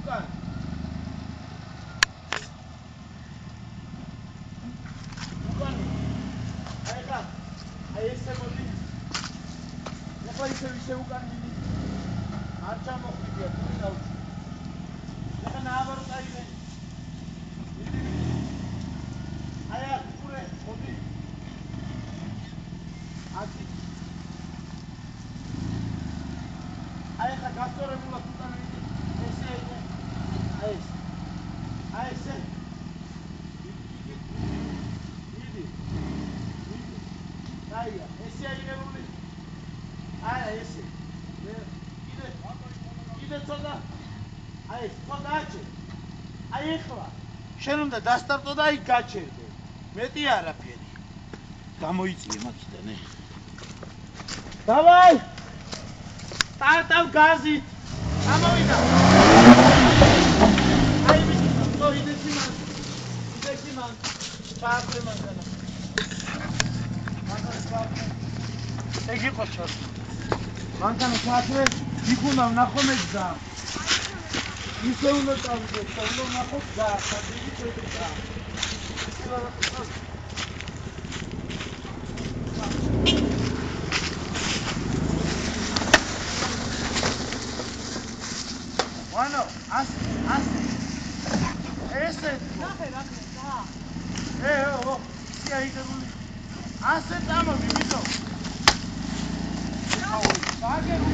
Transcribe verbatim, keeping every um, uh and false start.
უკან. უკან. აი ხა. აი ესე მოდი. ეხლა ისე ისე უკან მიდი. არ ჩამოხვიდია, თუ დავჭი. ეხლა ნააბარო წაიღე. მიდი. აი აქ ყურე, მოდი. აკი. აი ხა გასწორებულად უკან მიდი. ესე ესე. აი ეს. აი ესე. მიდი. მიდი. დაია, ესე აიღებული. არა ესე. კიდე კიდე ცოტა. აი ეს ცოტა აჩე. აი ეხლა. შენ უნდა დასტარტო და აი გაჩერდე. მეტი არაფერი. გამოიწიე მაგიდან ე. დავაი! სტარტავ გაზით. გამოვიდა. აი ვიცი, თო იდეში მან. იდეში მან. ჩაახვე მანქანა. მანქანა ჩაახვე. ეგ იყო ჩაახვე. მანქანა ჩაახვე, იქ უნდა ვნახო მე გზა. ისე უნდა წავიდე, უნდა ვნახო გზა, სადიგი შედგა. ვანო, ასე, ასე. ესე. ნახე, ნახე, და. ე, ო, სიაიდებული. ასე წამოდი, ვისო. აუ, ბაგე